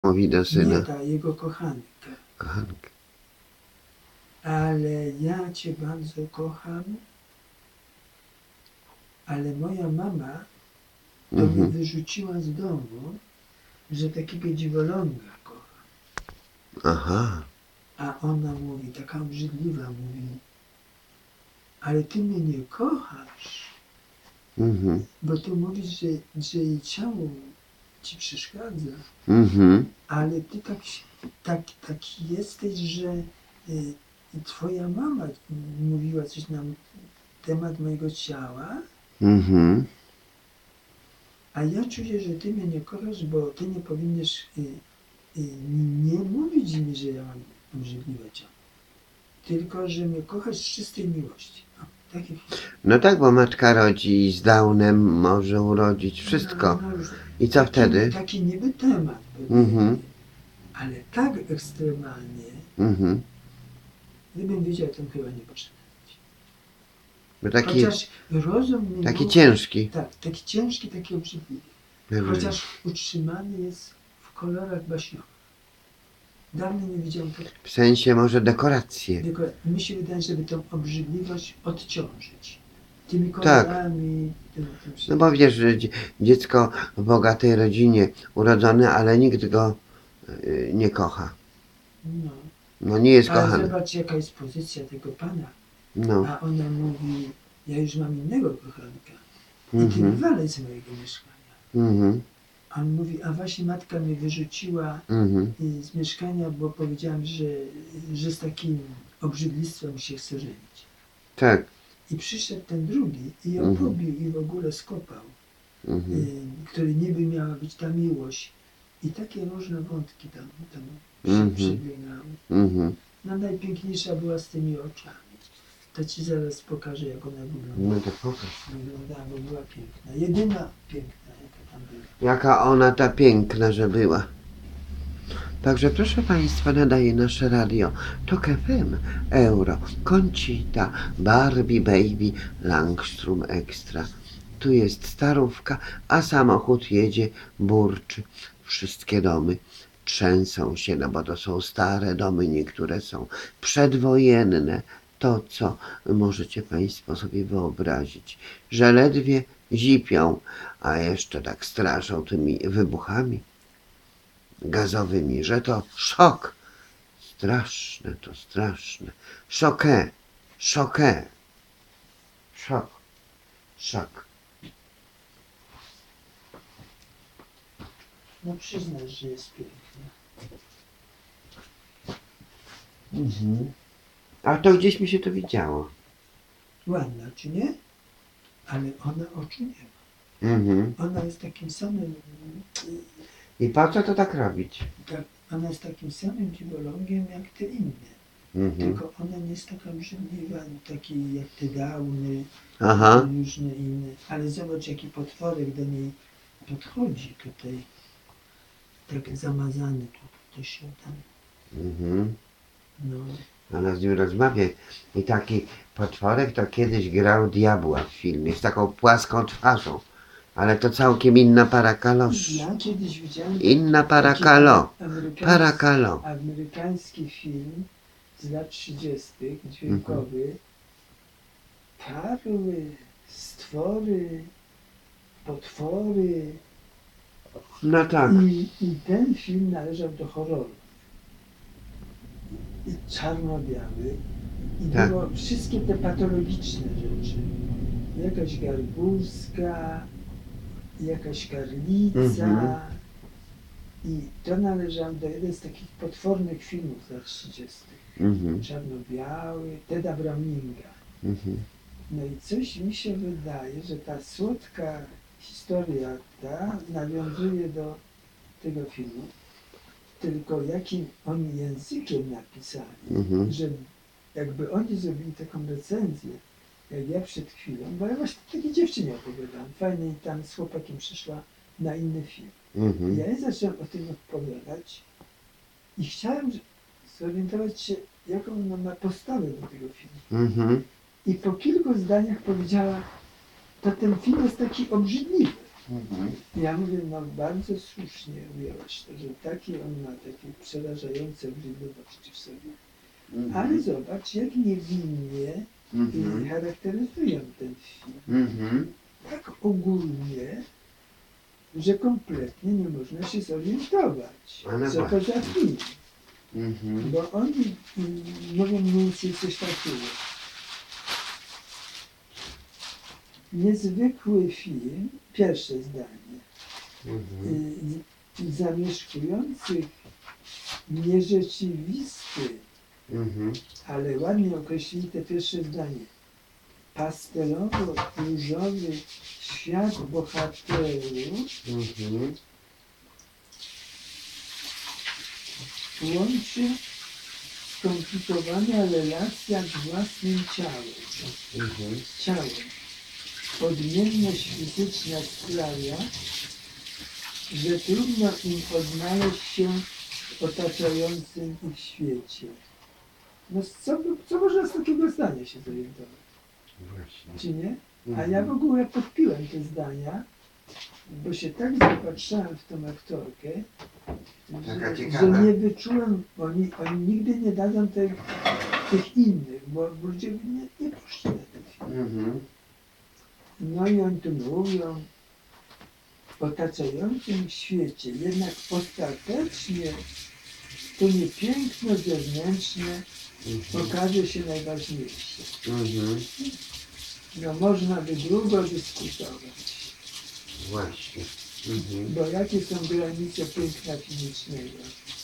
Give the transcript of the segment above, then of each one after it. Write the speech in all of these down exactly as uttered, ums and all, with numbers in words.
mówi do syna. Nie ta jego kochanka. Kochanka. Ale ja cię bardzo kocham, ale moja mama to Mhm. mnie wyrzuciła z domu, że takiego dziwoląga kocha. Aha. A ona mówi, taka obrzydliwa mówi, ale ty mnie nie kochasz, Mhm. bo ty mówisz, że, że jej ciało ci przeszkadza, Mhm. ale ty tak, tak, taki jesteś, że y, twoja mama mówiła coś na temat mojego ciała, Mhm. a ja czuję, że ty mnie nie kochasz, bo ty nie powinieneś y, y, nie mówić mi, że ja mam obrzydliwe ciało, tylko że mnie kochasz z czystej miłości. No, takie No tak, bo matka rodzi i z Downem może urodzić wszystko. No, no, już I co taki, wtedy? Taki niby temat, Mhm. ale tak ekstremalnie, Mhm. gdybym wiedział, to chyba nie poszedł. Bo taki, Chociaż rozum mnie taki nauczył- ciężki. Tak, taki ciężki, taki obrzydliwy. Chociaż utrzymany jest w kolorach baśniowych. Dawno nie widziałem tak. W sensie może dekoracje. Tylko mi się wydaje, żeby tą obrzydliwość odciążyć. Tymi Tak. kolorami, tym, tym No wszystkim. bo wiesz, że dzie- dziecko w bogatej rodzinie urodzone, ale nikt go y, nie kocha. No. No nie jest Ale kochany. zobacz, jaka jest pozycja tego pana. No. A ona mówi, ja już mam innego kochanka. I ty Mhm. wywalaj z mojego mieszkania. Mhm. A on mówi, a właśnie matka mnie wyrzuciła Mhm. y, z mieszkania, bo powiedziałam, że, że z takim obrzydlistwem się chce żenić. Tak. I przyszedł ten drugi i ją Mhm. pobił i w ogóle skopał, Mhm. y, który niby miała być ta miłość. I takie różne wątki tam, tam Mhm. przy, przebiegały. Mhm. No najpiękniejsza była z tymi oczami. To ci zaraz pokażę, jak ona wygląda. No to pokaż. Wyglądała, bo była piękna. Jedyna piękna, jaka tam była. Jaka ona ta piękna, że była. Także proszę Państwa, nadaje nasze radio Tok F M, Euro, Conchita, Barbie, Baby, Langstrom Extra. Tu jest starówka, a samochód jedzie, burczy. Wszystkie domy trzęsą się, no bo to są stare domy, niektóre są przedwojenne. To, co możecie Państwo sobie wyobrazić, że ledwie zipią, a jeszcze tak straszą tymi wybuchami gazowymi, że to szok. Straszne to, straszne. Szokę, szokę. Szok, szok. No przyznasz, że jest piękna. Mhm. A to gdzieś mi się to widziało. Ładna, czy nie? Ale ona oczu nie ma. Mhm. Ona jest takim samym, I po co to tak robić? tak, ona jest takim samym dziwolągiem jak te inne. Mhm. Tylko ona nie jest taka obrzydliwa, taki jak te Downy, Aha. różne inne. Ale zobacz, jaki potworek do niej podchodzi tutaj. Tak zamazany tu, to się tam. Mhm. No. Ona z nim rozmawia. I taki potworek to kiedyś grał diabła w filmie z taką płaską twarzą. Ale to całkiem inna para kalosz. Ja kiedyś widziałem Inna para taki kalo. amerykański, Para kalo. amerykański film z lat trzydziestych, dźwiękowy. Karły, stwory, potwory. No tak. I, I ten film należał do horroru. I czarno-biały. I Tak. było wszystkie te patologiczne rzeczy. Jakaś garbuska, jakaś karlica. Mhm. I to należało do jeden z takich potwornych filmów z lat trzydziestych. Mhm. Czarno-biały, Teda Browninga. Mhm. No i coś mi się wydaje, że ta słodka historia ta nawiązuje do tego filmu, tylko jakim oni językiem napisali, Mhm. że jakby oni zrobili taką recenzję, jak ja przed chwilą, bo ja właśnie takiej dziewczynie opowiadałam, fajnie tam z chłopakiem przyszła na inny film. Mhm. Ja jej zacząłem o tym opowiadać i chciałem zorientować się, jaką ona ma postawę do tego filmu. Mhm. I po kilku zdaniach powiedziała, to ten film jest taki obrzydliwy. Mhm. Ja mówię, no bardzo słusznie ujęłaś to, że taki on ma takie przerażające wrażliwości w sobie. Mhm. Ale zobacz, jak niewinnie y, Mhm. charakteryzują ten film. Mhm. Tak ogólnie, że kompletnie nie można się zorientować, Ale co to właśnie. za film. Mhm. Bo oni mm, mówią mniej więcej coś takiego. Niezwykły film, pierwsze zdanie, Mhm. y, zamieszkujących nierzeczywisty, Mhm. ale ładnie określili te pierwsze zdanie, pastelowo-różowy świat bohaterów Mhm. łączy skomplikowana relacja z własnym ciałem. Mhm. Z ciałem. Odmienność fizyczna sprawia, że trudno im odnaleźć się w otaczającym ich świecie. No co, co można z takiego zdania się zorientować, Właśnie. czy nie? A Mhm. ja w ogóle podpiłem te zdania, bo się tak zapatrzałem w tą aktorkę, Taka że, ciekawa. że nie wyczułem, bo oni, oni nigdy nie dadzą tych, tych innych, bo ludzie by nie, nie poszli na ten film. Mhm. No i oni tu mówią w otaczającym świecie, jednak ostatecznie to nie piękno zewnętrzne Mhm. okaże się najważniejsze. Mhm. No można by długo dyskutować, Właśnie. Mhm. bo jakie są granice piękna fizycznego?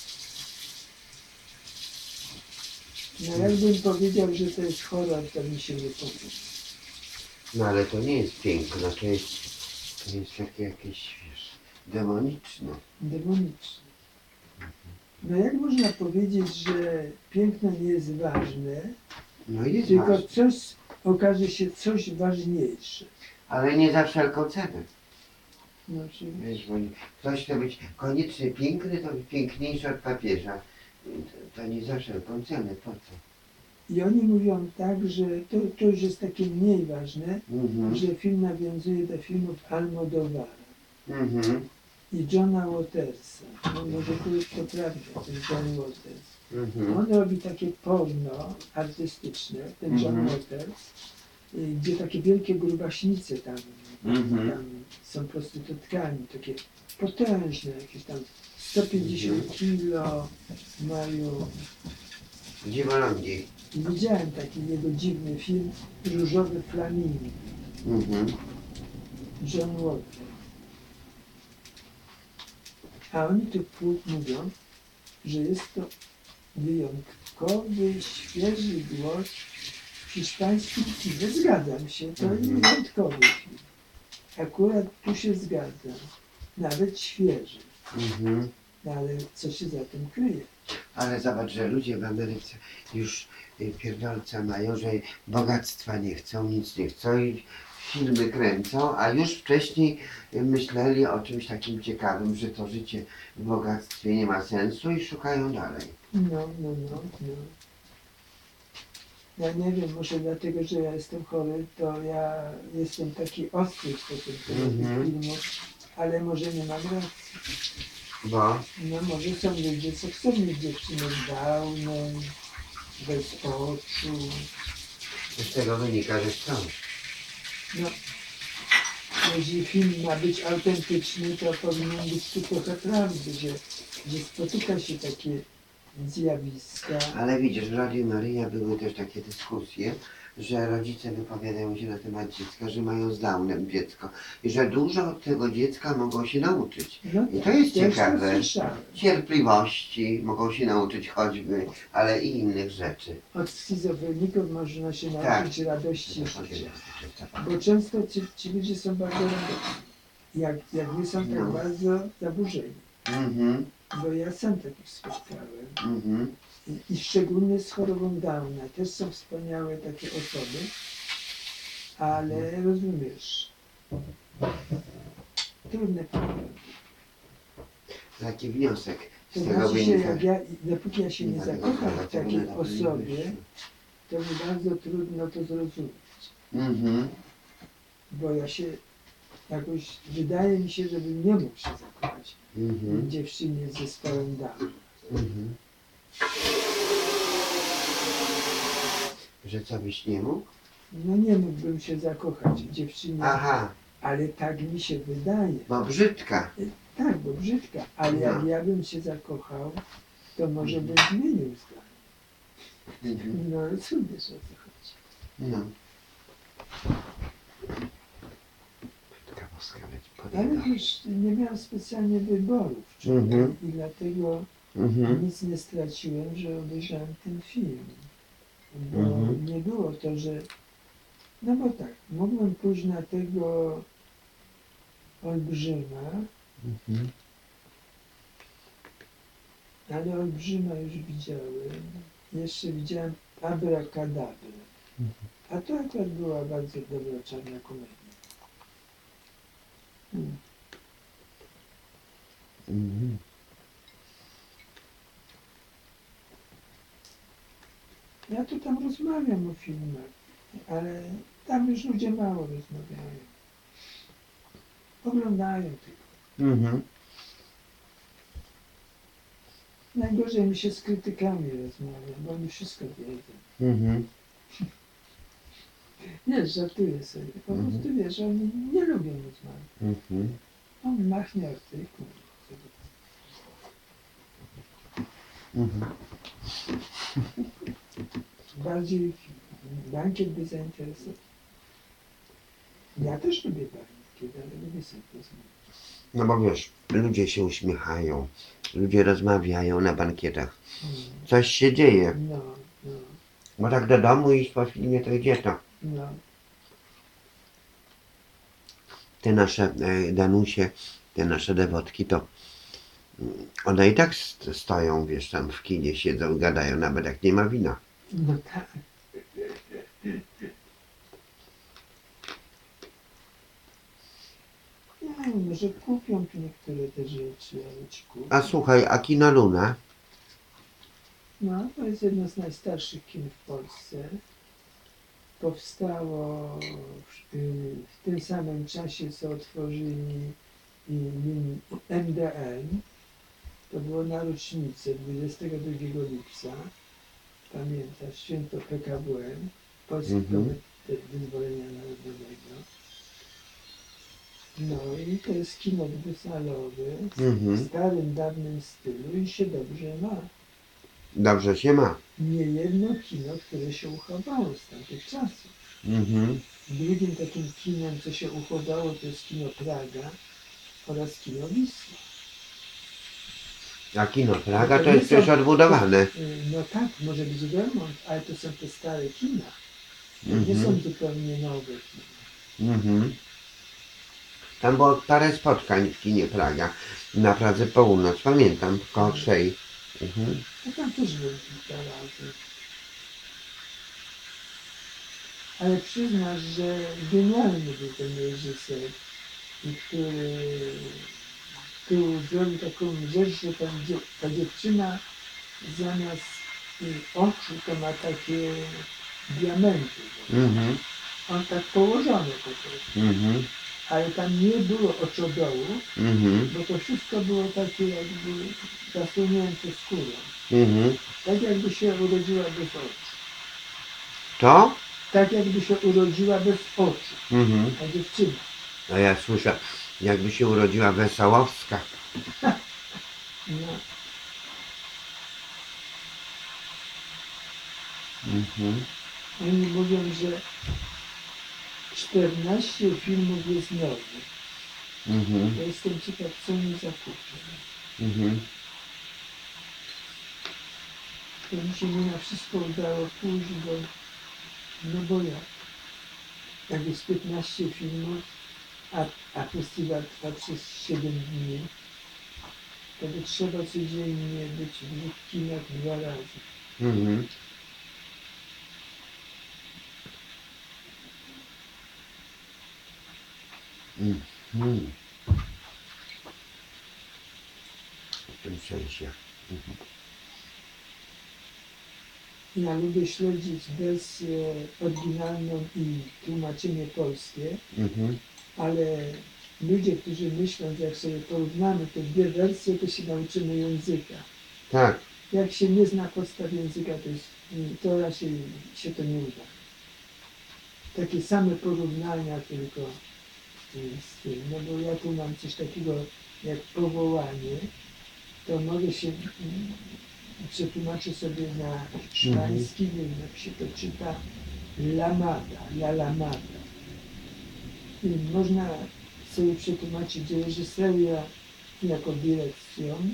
No jakbym powiedział, że to jest horror, to mi się nie podoba. No ale to nie jest piękno, to jest, to jest takie jakieś, wiesz, demoniczne. Demoniczne. No jak można powiedzieć, że piękno nie jest ważne, No jest tylko ważne, coś okaże się coś ważniejsze. ale nie za wszelką cenę. No, oczywiście. Wiesz, bo nie- ktoś chce być koniecznie piękny, to być piękniejszy od papieża. To, to nie za wszelką cenę, po co? I oni mówią tak, że to, to już jest takie mniej ważne, Mhm. że film nawiązuje do filmów Almodovara Mhm. i Johna Watersa. No może to jest to prawda, ten John Waters. Mhm. On robi takie porno artystyczne, ten John Mhm. Waters, y, gdzie takie wielkie grubaśnice tam, Mhm. tam są prostytutkami, takie potężne, jakieś tam sto pięćdziesiąt Mhm. kilo mają. Dziwolągi. I widziałem taki jego dziwny film Różowy Flamingo, Mhm. John Walker. A oni tu pu- mówią, że jest to wyjątkowy, świeży głos w hiszpańskim kinie. Zgadzam się, to jest Mhm. wyjątkowy film. Akurat tu się zgadzam. Nawet świeży. Mhm. No ale co się za tym kryje? Ale zobacz, że ludzie w Ameryce już y, pierdolca mają, że bogactwa nie chcą, nic nie chcą i filmy kręcą, a już wcześniej y, myśleli o czymś takim ciekawym, że to życie w bogactwie nie ma sensu i szukają dalej. No, no, no, no. Ja nie wiem, może dlatego, że ja jestem chory, to ja jestem taki ostry w stosunku do tych Mhm. filmów, ale może nie mam racji. Bo No może są ludzie, co chcą mieć dziewczynę z Downem, bez oczu. z tego wynika, że chcą. No, jeśli film ma być autentyczny, to powinien być tu trochę prawdy, że, że spotyka się takie zjawiska. Ale widzisz, w Radiu Maryja były też takie dyskusje, że rodzice wypowiadają się na temat dziecka, że mają z Downem dziecko i że dużo od tego dziecka mogą się nauczyć. No I to jest też ciekawe. To słyszałem. Cierpliwości mogą się nauczyć choćby, ale i innych rzeczy. Od schizofreników można się Tak. nauczyć radości To życia. się- Bo często ci, ci ludzie są bardzo radosni, jak, jak nie są tak No. bardzo zaburzeni. Mhm, Bo ja sam takich spotkałem. mhm. I, I szczególnie z chorobą Downa. Też są wspaniałe takie osoby, ale rozumiesz, trudne problem. Taki wniosek To z tego znaczy się, wynika. jak ja, dopóki ja się nie ma tego zakocham słowa, w tego takiej na to nie osobie, wyszło. to mi bardzo trudno to zrozumieć. Mhm, Bo ja się jakoś wydaje mi się, żebym nie mógł się zakochać w Mhm. dziewczynie z zespołem Down. Mhm. Że co byś nie mógł? No nie mógłbym się zakochać w dziewczynie, Aha, ale tak mi się wydaje. bo brzydka. Tak, bo brzydka, ale jak No. ja bym się zakochał, to może bym zmienił zdanie. Mhm. No rozumiesz, o co chodzi. No. Matka Boska być Ale podjęła. też nie miałem specjalnie wyborów, czyli Mhm. i dlatego Mhm. nic nie straciłem, że obejrzałem ten film. Bo Mhm. nie było to, że... No bo tak, mogłem pójść na tego Olbrzyma, Mhm. ale Olbrzyma już widziałem. Jeszcze widziałem Abracadabrę. A to akurat była bardzo dobra czarna komedia. Hmm. Mhm. Ja tu tam rozmawiam o filmach, ale tam już ludzie mało rozmawiają. Oglądają tylko. Mhm. Najgorzej mi się z krytykami rozmawia, bo oni wszystko wiedzą. Mhm. Nie, żartuję sobie. Po Mhm. prostu wiesz, oni nie lubią rozmawiać. Mhm. On machnie artykuł. Mhm. Bardziej bankiet by zainteresował. Ja też lubię bankiet, ale lubię sobie rozmawiać. No bo wiesz, ludzie się uśmiechają, ludzie rozmawiają na bankietach. Mm. Coś się dzieje. No, no, Bo tak do domu iść po filmie to gdzie to? no. Te nasze e, Danusie, te nasze dewotki to mm, one i tak st- stoją, wiesz, tam w kinie siedzą, gadają, nawet jak nie ma wina. No tak. Nie wiem, może kupią tu niektóre te rzeczy, ale ci kupią. A słuchaj, a Kino Luna? No, to jest jedno z najstarszych kin w Polsce. Powstało w, y, w tym samym czasie, co otworzyli y, y, M D N. To było na rocznicę dwudziestego drugiego lipca. Pamiętasz, święto P K W M, Polski Mhm. Komitet Wyzwolenia Narodowego. No i to jest kino dwusalowe w Mhm. starym, dawnym stylu i się dobrze ma. Dobrze się ma. Nie jedno kino, które się uchowało z tamtych czasów. Mhm. Drugim takim kinem, co się uchowało, to jest kino Praga oraz kino Wisła. A Kino Praga No to to jest nie są- też odbudowane. Y, No tak, może być remont, ale to są te stare kina. To nie są Mhm. zupełnie nowe kina. Mhm. Tam było parę spotkań w Kinie Praga na Pradze Północ, pamiętam, koło trzej. Mhm. No tam też byłem kilka razy. Ale przyznasz, że genialny był ten reżyser, i który tu zrobił taką rzecz, że ta, dzie- ta dziewczyna zamiast y, oczu to ma takie diamenty. Mhm. On tak położony po prostu. Mhm. Ale tam nie było oczodołu, Mhm. bo to wszystko było takie jakby zasunięte skórą. Mhm. Tak jakby się urodziła bez oczu. To? Tak jakby się urodziła bez oczu. Mhm. Ta dziewczyna. A ja słyszę, jakby się urodziła Wesołowska. No, Mhm. oni mówią, że czternaście filmów jest nowych. Mhm. Ja jestem ciekaw, co oni zakupią. Mhm. To mi się nie na wszystko udało pójść, bo no bo jak? Jak jest piętnaście filmów, a, a festiwal trwa przez siedem dni, to by trzeba codziennie być w dwóch kinach dwa razy. Mhm. Mhm. W tym sensie. Mhm. Ja lubię śledzić wersję oryginalną i tłumaczenie polskie, Mhm. ale ludzie, którzy myślą, że jak sobie porównamy te dwie wersje, to się nauczymy języka. Tak. Jak się nie zna podstaw języka, to, jest, to raczej się to nie uda. Takie same porównania tylko z tym, no bo ja tu mam coś takiego jak powołanie, to może się mm, przetłumaczę sobie na szpański, nie wiem jak się to czyta, lamada, la lamada. I można sobie przetłumaczyć, że reżyseria jako dyrekcją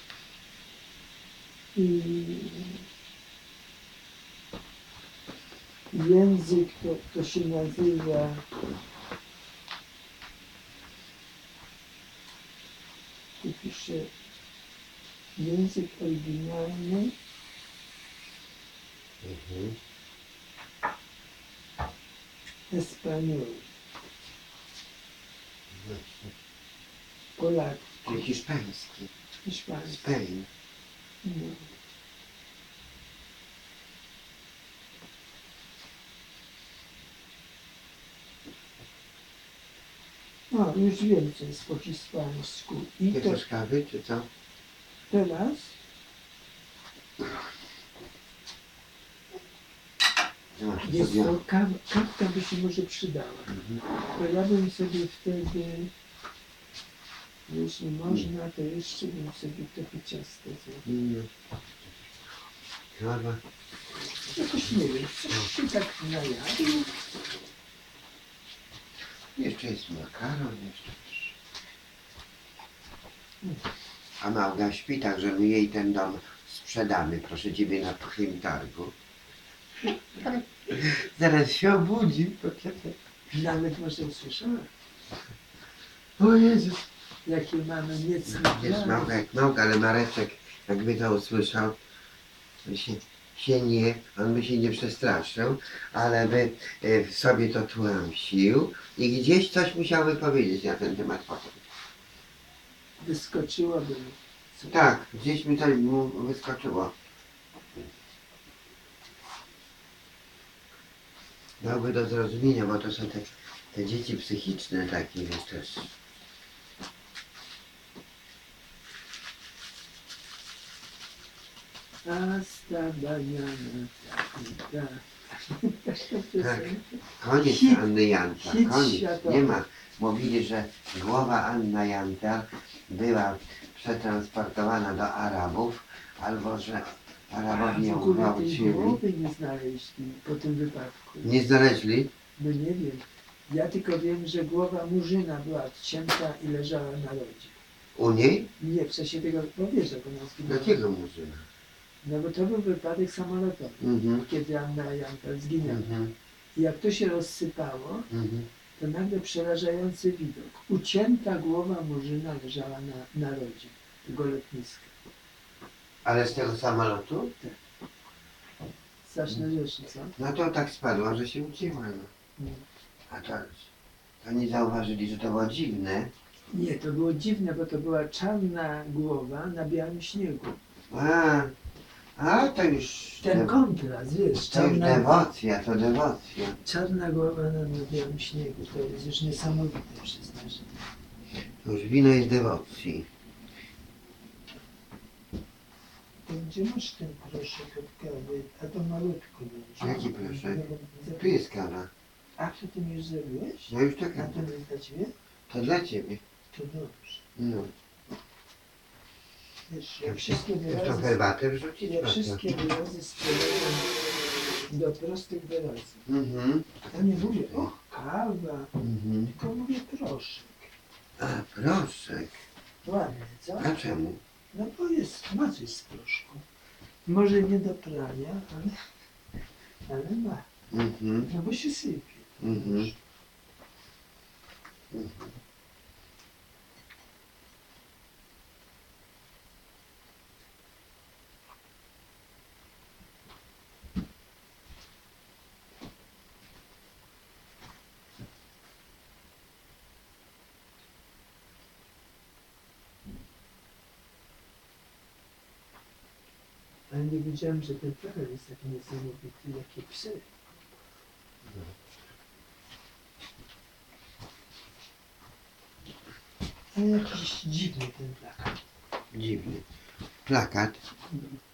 i język to, to się nazywa tu pisze język oryginalny Mhm. Espanol, Właśnie. Polak, Czyli hiszpański. hiszpański. Spain. No. No, już wiem, co jest po hiszpańsku. I Ty to też kawy, czy co? teraz Masz jest sobie. to, kaw, kawka by się może przydała. Mhm. To ja bym sobie wtedy, jeśli można, to jeszcze bym sobie trochę ciasta zrobił. Mm. Kawa. Jakoś nie wiem, coś się tak najadł. Jeszcze jest makaron, jeszcze. A Małga śpi, tak że my jej ten dom sprzedamy, proszę ciebie, na pchlim targu. Zaraz się obudzi, poczekaj. Nawet może usłyszała, O Jezus. jakie mamy niecne Jest plany. Małga jak Małga, ale Mareczek, jakby to usłyszał, to się, się nie, on by się nie przestraszył, ale by e, sobie to tłamsił i gdzieś coś musiałby powiedzieć na ten temat potem. Wyskoczyłaby mi. Co? Tak, gdzieś mi to mu wyskoczyło. Dałby do zrozumienia, bo to są te, te dzieci psychiczne takie, wiesz też. Hasta mañana. Tak. Taka piosenka. Koniec Hit- Anny Jantar, hit koniec, światowy. nie ma. Mówili, że głowa Anna Jantar była przetransportowana do Arabów, albo że Arabowie W ją ogóle tej gwałcili. głowy nie znaleźli po tym wypadku. Nie znaleźli? No nie wiem. Ja tylko wiem, że głowa Murzyna była odcięta i leżała na lodzie. U niej? Nie, w sensie tego, bo wiesz, jak ona zginęła. Jakiego murzyna? No bo to był wypadek samolotowy, Mhm, kiedy Anna Jantar zginęła. mhm, I jak to się rozsypało, mhm. to nagle przerażający widok. Ucięta głowa Murzyna leżała na, na lodzie tego lotniska. Ale z tego samolotu? Straszne rzeczy, co? No to tak spadła, że się ucięła. No. Nie. A to, to nie zauważyli, że to było dziwne. Nie, to było dziwne, bo to była czarna głowa na białym śniegu. A, a to już... Ten de- kontrast, wiesz, to już czarna, dewocja, to dewocja. czarna głowa na, na białym śniegu, to jest już niesamowite, przyznaję. To już wino jest dewocji. To gdzie masz ten proszek od kawy? A to malutko będzie. Jaki proszek? Tu jest kawa. A co ty mi już zrobiłeś? No już A czekam. to jest dla ciebie? To dla ciebie. To dobrze. No. Wiesz, Ja ja wszystkie Już tą wyrazy, herbatę wrzucić? ja proszę. wszystkie wyrazy sprowadzam do prostych wyrazów. Mhm. Ja nie mówię, o, kawa, Mhm. tylko mówię proszek. A, proszek. Ładnie, co? A czemu? No bo jest, ma coś z proszku. Może nie do prania, ale, ale ma. Mhm. No bo się sypie. Mhm. Ale nie wiedziałem, że ten peron jest taki niesamowity, jakie psy. No jakiś dziwny ten plakat. Dziwny. Plakat. No.